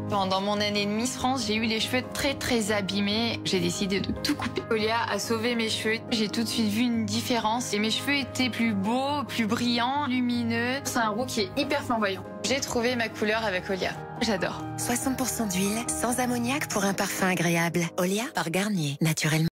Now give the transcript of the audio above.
Pendant mon année de Miss France, j'ai eu les cheveux très abîmés. J'ai décidé de tout couper. Olia a sauvé mes cheveux. J'ai tout de suite vu une différence. Et mes cheveux étaient plus beaux, plus brillants, lumineux. C'est un roux qui est hyper flamboyant. J'ai trouvé ma couleur avec Olia. J'adore. 60% d'huile, sans ammoniac pour un parfum agréable. Olia par Garnier, naturellement.